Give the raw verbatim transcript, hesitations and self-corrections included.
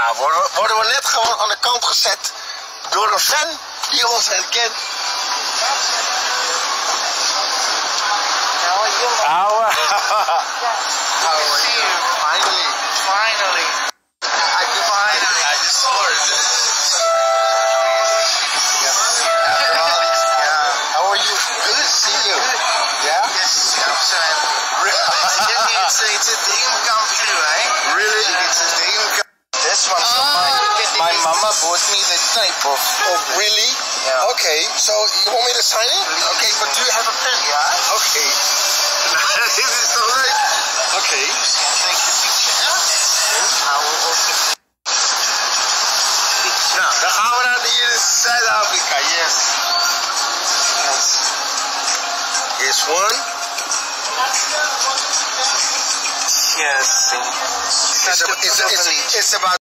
Ja, worden, worden we net gewoon aan de kant gezet door een fan die ons herkent. How are you? How are How are you? Finally. Finally. I just, Finally. I just scored. After all these, yeah. How are you? Good to see you. Good. Yeah? Yes, I'm sorry. it's, it's a dream come true, right? Really? It's a dream come This one. So my, my mama bought me the type of. Oh, really? Yeah. Okay, so you want me to sign it? Please. Okay, but do you have a pen? Yeah. Okay. This is so nice. Okay. Take the picture. I will also picture. Nou, dan gaan we naar hier in Zuid-Afrika. Yes. Yes. Here's one. Yes. It's, a, it's, a, it's, it's about